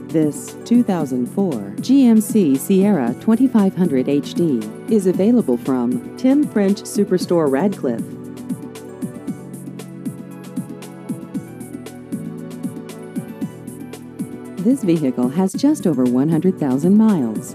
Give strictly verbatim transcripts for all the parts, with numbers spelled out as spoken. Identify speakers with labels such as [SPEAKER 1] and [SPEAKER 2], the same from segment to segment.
[SPEAKER 1] This two thousand four G M C Sierra twenty-five hundred H D is available from Tim French Superstore Radcliffe. This vehicle has just over one hundred thousand miles.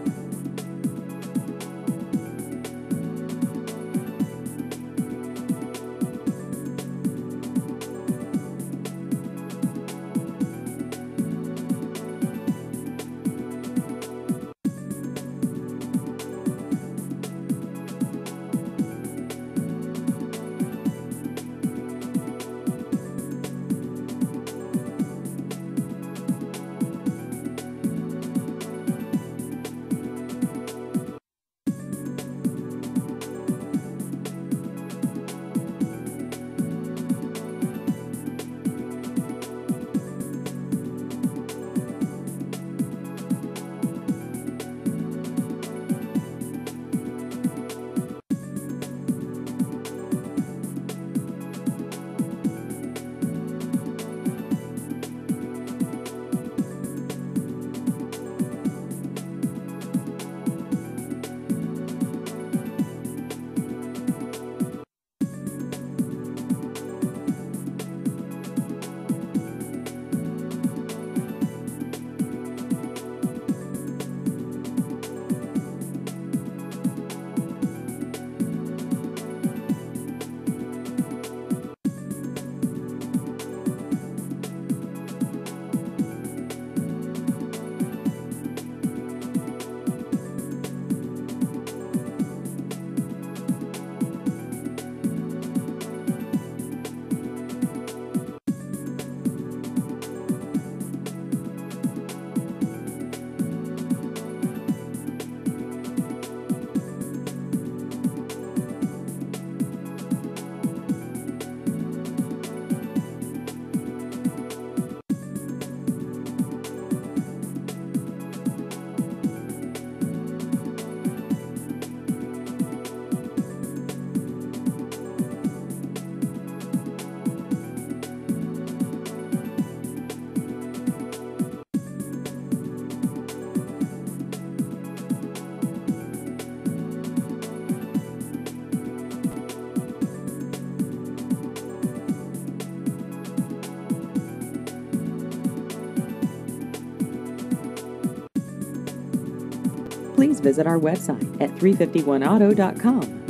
[SPEAKER 1] Please visit our website at three fifty-one auto dot com.